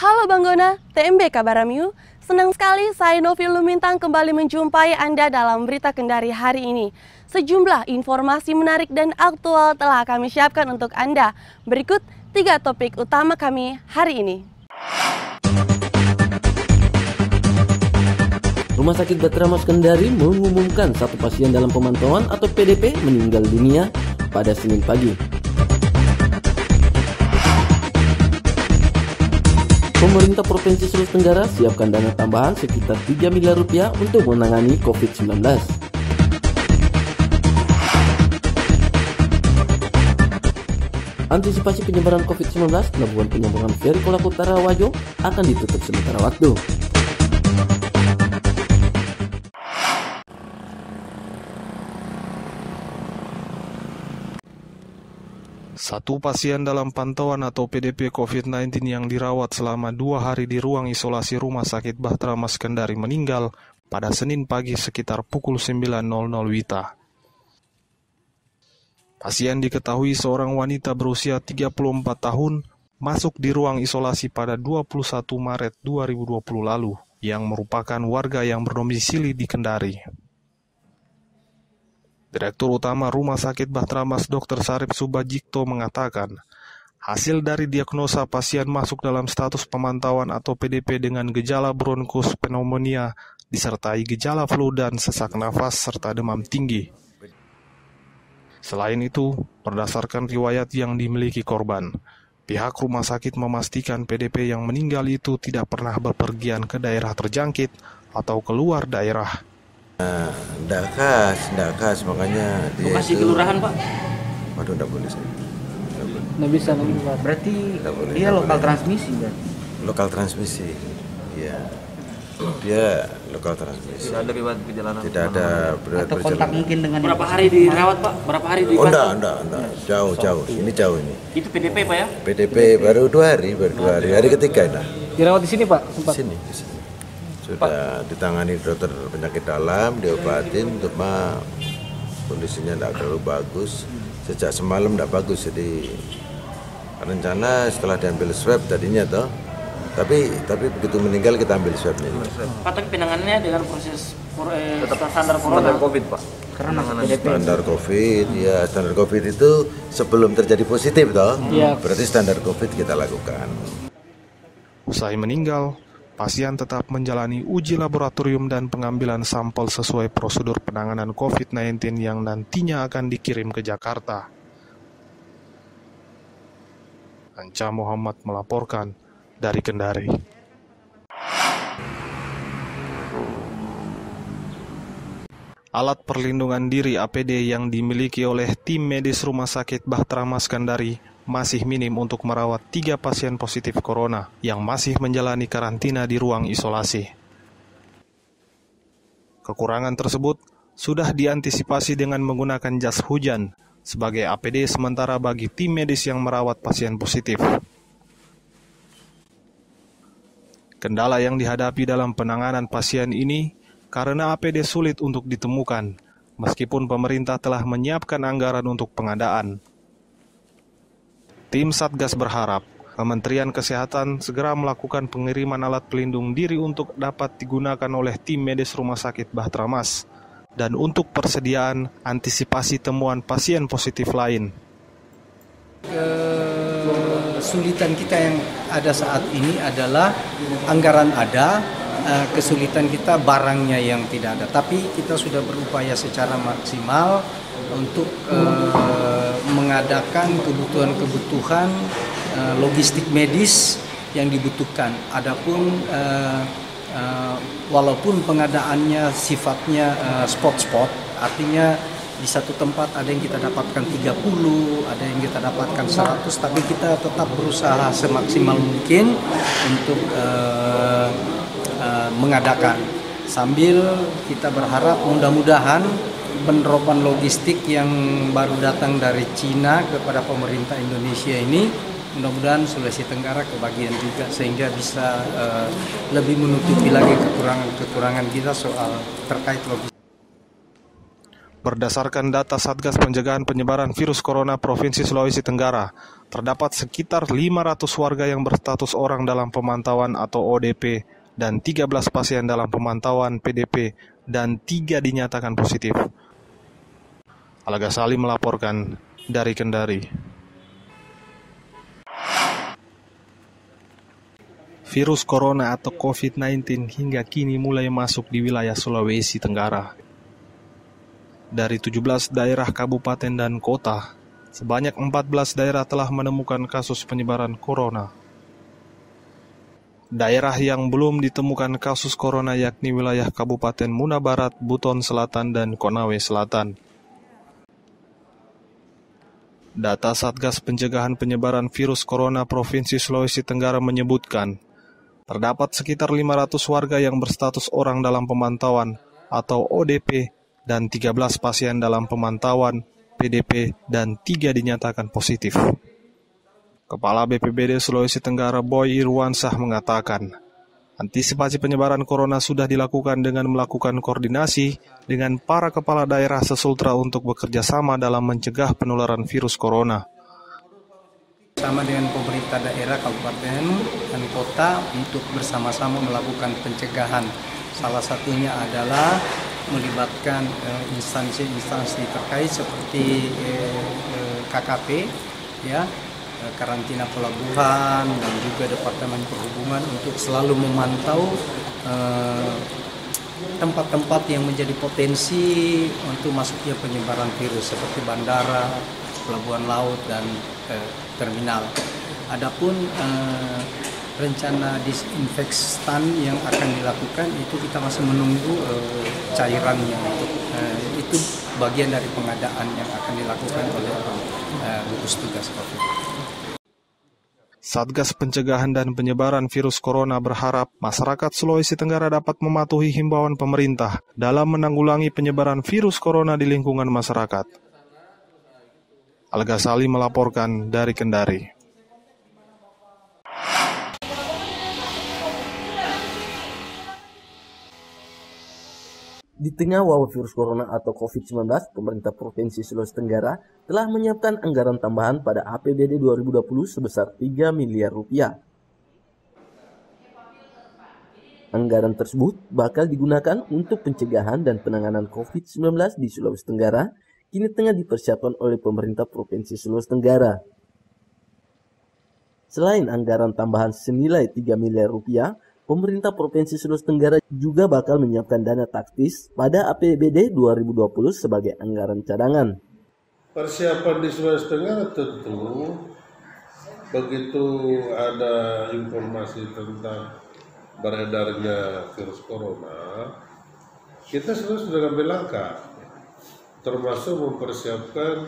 Halo Bang Gona, TMB Kabar Ramiu. Senang sekali saya Novi Lumintang kembali menjumpai Anda dalam Berita Kendari hari ini. Sejumlah informasi menarik dan aktual telah kami siapkan untuk Anda. Berikut 3 topik utama kami hari ini. Rumah Sakit Bahteramas Kendari mengumumkan 1 pasien dalam pemantauan atau PDP meninggal dunia pada Senin pagi. Pemerintah Provinsi Sulawesi Tenggara siapkan dana tambahan sekitar 3 miliar rupiah untuk menangani COVID-19. Antisipasi penyebaran COVID-19, pelabuhan penyeberangan feri Kolak Utara Wajo akan ditutup sementara waktu. Satu pasien dalam pantauan atau PDP COVID-19 yang dirawat selama 2 hari di ruang isolasi Rumah Sakit Bahteramas Kendari meninggal pada Senin pagi sekitar pukul 9.00 WITA. Pasien diketahui seorang wanita berusia 34 tahun masuk di ruang isolasi pada 21 Maret 2020 lalu yang merupakan warga yang berdomisili di Kendari. Direktur Utama Rumah Sakit Bahteramas Dr. Sarip Subajikto mengatakan, hasil dari diagnosa pasien masuk dalam status pemantauan atau PDP dengan gejala bronkus pneumonia disertai gejala flu dan sesak nafas serta demam tinggi. Selain itu, berdasarkan riwayat yang dimiliki korban, pihak rumah sakit memastikan PDP yang meninggal itu tidak pernah bepergian ke daerah terjangkit atau keluar daerah. Nggak khas, makanya dia lokasi itu... kelurahan, Pak? Waduh, nggak boleh saya. Nggak bisa, berarti boleh, dia lokal boleh. transmisi, kan? Lokal transmisi, ya. Dia lokal transmisi. Tidak ada riwayat perjalanan. Tidak ada riwayat atau kontak perjalanan. mungkin dengan berapa hari dirawat, Pak? Berapa hari di enggak. Jauh. Ini jauh ini. Itu PDP, Pak, ya? PDP baru 2 hari. Hari ketiga dah. Dirawat di sini, Pak? Sempat. Di sini. Sudah ditangani dokter penyakit dalam, diobatin, cuma kondisinya tidak terlalu bagus. Sejak semalam tidak bagus, jadi rencana setelah diambil swab tadinya toh, tapi begitu meninggal kita ambil swabnya. Pak, tapi penanganannya dengan proses standar corona COVID, Pak? Karena standar COVID, ya standar COVID itu sebelum terjadi positif toh, berarti standar COVID kita lakukan. Usai meninggal, pasien tetap menjalani uji laboratorium dan pengambilan sampel sesuai prosedur penanganan COVID-19 yang nantinya akan dikirim ke Jakarta. Anca Muhammad melaporkan dari Kendari. Alat perlindungan diri APD yang dimiliki oleh tim medis Rumah Sakit Bahteramas Kendari masih minim untuk merawat 3 pasien positif corona yang masih menjalani karantina di ruang isolasi. Kekurangan tersebut sudah diantisipasi dengan menggunakan jas hujan sebagai APD sementara bagi tim medis yang merawat pasien positif. Kendala yang dihadapi dalam penanganan pasien ini karena APD sulit untuk ditemukan, meskipun pemerintah telah menyiapkan anggaran untuk pengadaan. Tim Satgas berharap Kementerian Kesehatan segera melakukan pengiriman alat pelindung diri untuk dapat digunakan oleh tim medis Rumah Sakit Bahteramas dan untuk persediaan antisipasi temuan pasien positif lain. Kesulitan kita yang ada saat ini adalah anggaran ada, kesulitan kita barangnya yang tidak ada. Tapi kita sudah berupaya secara maksimal untuk mengadakan kebutuhan-kebutuhan logistik medis yang dibutuhkan. Adapun walaupun pengadaannya sifatnya spot-spot, artinya di satu tempat ada yang kita dapatkan 30, ada yang kita dapatkan 100, tapi kita tetap berusaha semaksimal mungkin untuk mengadakan. Sambil kita berharap mudah-mudahan penerapan logistik yang baru datang dari Cina kepada pemerintah Indonesia ini, mudah-mudahan Sulawesi Tenggara kebagian juga sehingga bisa lebih menutupi lagi kekurangan-kekurangan kita soal terkait logistik. Berdasarkan data Satgas Pencegahan Penyebaran Virus Corona Provinsi Sulawesi Tenggara, terdapat sekitar 500 warga yang berstatus orang dalam pemantauan atau ODP dan 13 pasien dalam pemantauan PDP dan 3 dinyatakan positif. Al-Ghazali melaporkan dari Kendari. Virus corona atau COVID-19 hingga kini mulai masuk di wilayah Sulawesi Tenggara. Dari 17 daerah kabupaten dan kota, sebanyak 14 daerah telah menemukan kasus penyebaran corona. Daerah yang belum ditemukan kasus corona yakni wilayah Kabupaten Muna Barat, Buton Selatan, dan Konawe Selatan. Data Satgas Pencegahan Penyebaran Virus Corona Provinsi Sulawesi Tenggara menyebutkan, terdapat sekitar 500 warga yang berstatus orang dalam pemantauan atau ODP dan 13 pasien dalam pemantauan PDP dan 3 dinyatakan positif. Kepala BPBD Sulawesi Tenggara Boy Irwansah mengatakan, antisipasi penyebaran corona sudah dilakukan dengan melakukan koordinasi dengan para kepala daerah sesultra untuk bekerja sama dalam mencegah penularan virus corona. Sama dengan pemerintah daerah, kabupaten, dan kota untuk bersama-sama melakukan pencegahan. Salah satunya adalah melibatkan instansi-instansi terkait seperti KKP, ya, karantina pelabuhan, dan juga Departemen Perhubungan untuk selalu memantau tempat-tempat yang menjadi potensi untuk masuknya penyebaran virus seperti bandara, pelabuhan laut, dan terminal. Adapun rencana disinfektan yang akan dilakukan itu kita masih menunggu cairannya. Itu bagian dari pengadaan yang akan dilakukan oleh gugus tugas COVID. Satgas Pencegahan dan Penyebaran Virus Corona berharap masyarakat Sulawesi Tenggara dapat mematuhi himbauan pemerintah dalam menanggulangi penyebaran virus corona di lingkungan masyarakat. Al-Ghazali melaporkan dari Kendari. Di tengah wabah virus corona atau COVID-19, pemerintah Provinsi Sulawesi Tenggara telah menyiapkan anggaran tambahan pada APBD 2020 sebesar 3 miliar rupiah. Anggaran tersebut bakal digunakan untuk pencegahan dan penanganan COVID-19 di Sulawesi Tenggara, kini tengah dipersiapkan oleh pemerintah Provinsi Sulawesi Tenggara. Selain anggaran tambahan senilai 3 miliar rupiah, pemerintah Provinsi Sulawesi Tenggara juga bakal menyiapkan dana taktis pada APBD 2020 sebagai anggaran cadangan. Persiapan di Sulawesi Tenggara tentu begitu ada informasi tentang beredarnya virus corona, kita sudah ambil langkah, termasuk mempersiapkan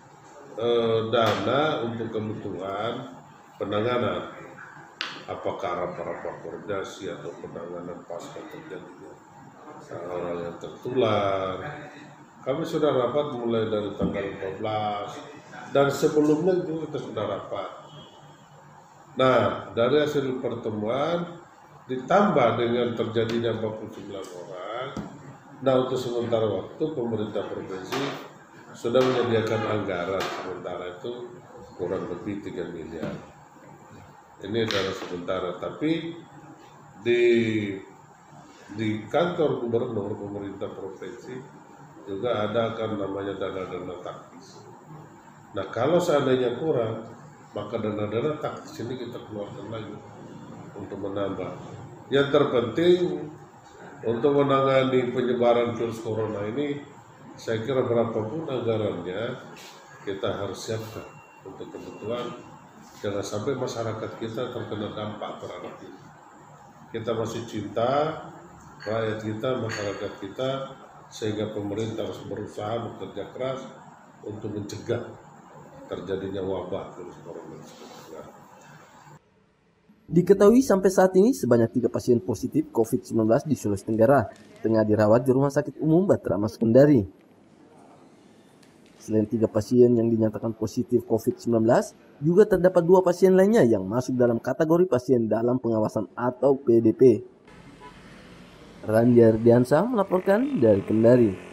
dana untuk kebutuhan penanganan. Apakah rapat koordinasi atau penanganan pasca terjadinya orang yang tertular. Kami sudah rapat mulai dari tanggal 14 dan sebelumnya itu kita sudah rapat. Nah, dari hasil pertemuan ditambah dengan terjadinya 49 orang, nah untuk sementara waktu pemerintah provinsi sudah menyediakan anggaran sementara itu kurang lebih 3 miliar. Ini adalah sementara, tapi di kantor gubernur pemerintah provinsi juga ada kan namanya dana-dana taktis. Nah, kalau seandainya kurang, maka dana-dana taktis ini kita keluarkan lagi untuk menambah. Yang terpenting untuk menangani penyebaran virus corona ini, saya kira berapapun anggarannya kita harus siapkan untuk kebutuhan. Jangan sampai masyarakat kita terkena dampak terhadap ini. Kita masih cinta rakyat kita, masyarakat kita, sehingga pemerintah harus berusaha bekerja keras untuk mencegah terjadinya wabah virus corona. Diketahui sampai saat ini sebanyak 3 pasien positif COVID-19 di Sulawesi Tenggara tengah dirawat di Rumah Sakit Umum Batramas Kendari. Selain 3 pasien yang dinyatakan positif COVID-19, juga terdapat 2 pasien lainnya yang masuk dalam kategori pasien dalam pengawasan atau PDP. Randy Ardiansyah melaporkan dari Kendari.